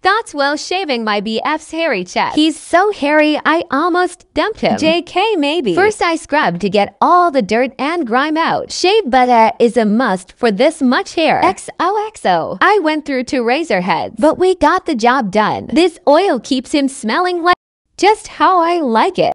Thoughts while shaving my BF's hairy chest. He's so hairy, I almost dumped him. JK maybe. First I scrub to get all the dirt and grime out. Shave butter is a must for this much hair. XOXO. I went through 2 razor heads, but we got the job done. This oil keeps him smelling like just how I like it.